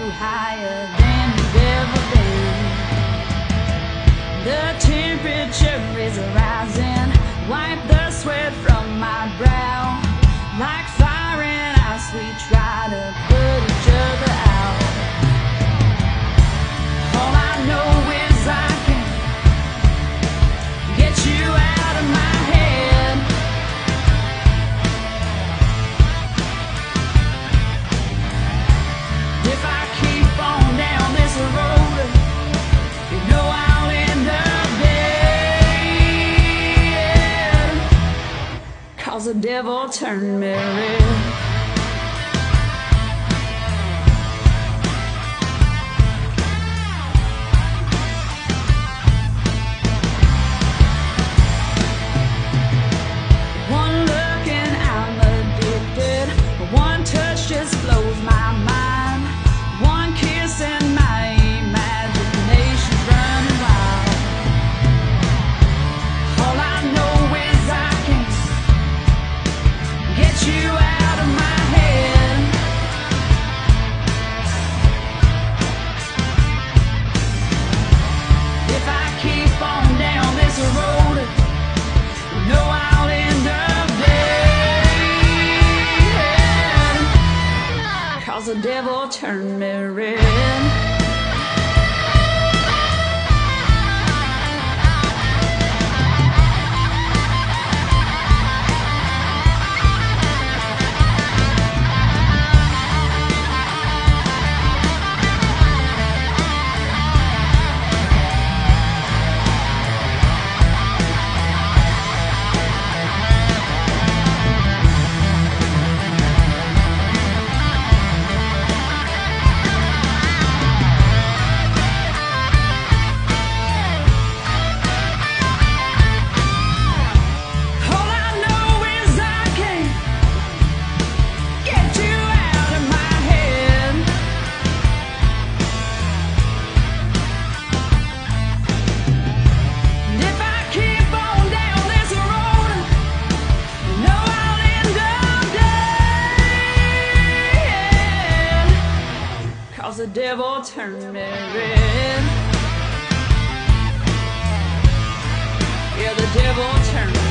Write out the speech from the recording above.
higher than you've ever been. The temperature is rising, wipe the sweat from my brow. Like fire and ice, we try to put each other out. All I know is I can't get you out of my head. If I keep on down this road, you know I'll end up dead. 'Cause the devil turned me red. One look and I'm addicted. One touch just blows my mind. One kiss and my imagination's running wild. All I know is I can't get you out of my head. If I keep on down this road, you know I'll end up dead. 'Cause the devil turned me red. The devil turned me red. Yeah, the devil turned me red.